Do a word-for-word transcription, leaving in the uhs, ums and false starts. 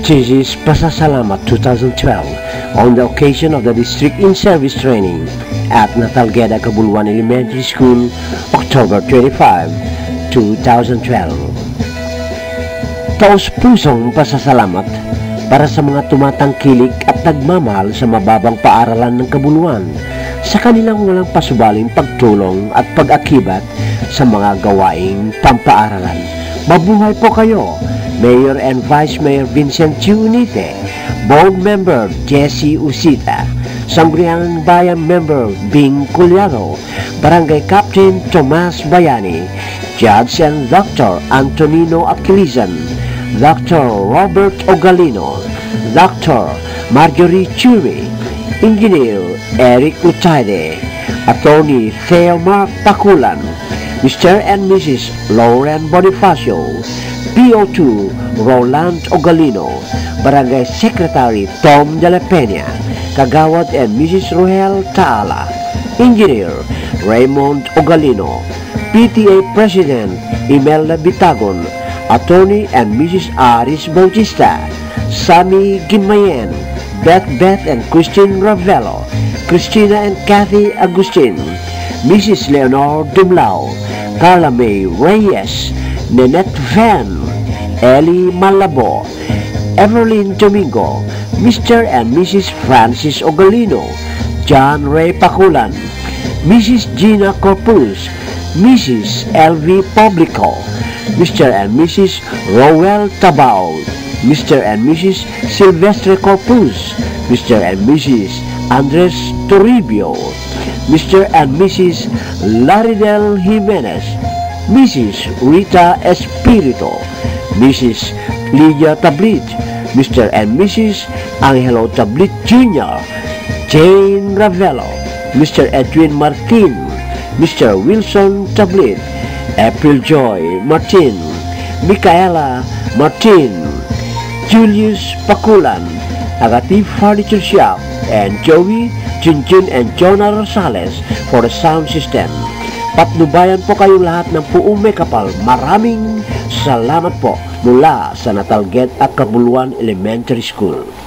This is Pasasalamat twenty twelve on the occasion of the District In-Service Training at Natalgeda Cabuluan Elementary School, October twenty-fifth, two thousand twelve. Taos-pusong pasasalamat para sa mga tumatangkilik at nagmamahal sa mababang paaralan ng Cabuluan sa kanilang walang pasubaling pagtulong at pag-akibat sa mga gawaing pampaaralan. Mabuhay po kayo! Mayor and Vice Mayor Vincent Unite, Board Member Jesse Usita, Sangguniang Bayan Member Bing Culiado, Barangay Captain Tomas Bayani, Judge and Doctor Antonino Aquilizan, Doctor Robert Ogalino, Doctor Marjorie Churi, Engineer Eric Utayde, Attorney Theomar Pakulan, Mister and Missus Lauren Bonifacio, P O two Roland Ogalino, Barangay Secretary Tom De La Peña, Kagawad and Missus Rohel Taala, Engineer Raymond Ogalino, P T A President Imelda Bitagon, Attorney and Missus Aris Bautista, Sammy Gimayen, Beth Beth and Christine Ravello, Christina and Kathy Agustin, Missus Leonor Dumlao, Carla May Reyes, Nanette Van, Ellie Malabo, Evelyn Domingo, Mister and Missus Francis Ogalino, John Ray Pakulan, Missus Gina Corpus, Missus L V Publico, Mister and Missus Rowell Tabao, Mister and Missus Silvestre Corpus, Mister and Missus Andres Toribio, Mister and Missus Laridel Jimenez, Missus Rita Espirito, Missus Lydia Tablit, Mister and Missus Angelo Tablit Junior, Jane Ravello, Mister Edwin Martin, Mister Wilson Tablit, April Joy Martin, Micaela Martin, Julius Pakulan, Agati Furniture Shop, and Joey, Junjun, and Jonah Rosales for the sound system. Patnubayan po kayong lahat ng buong may kapal. Maraming salamat po mula sa Natalgeda Cabuluan Elementary School.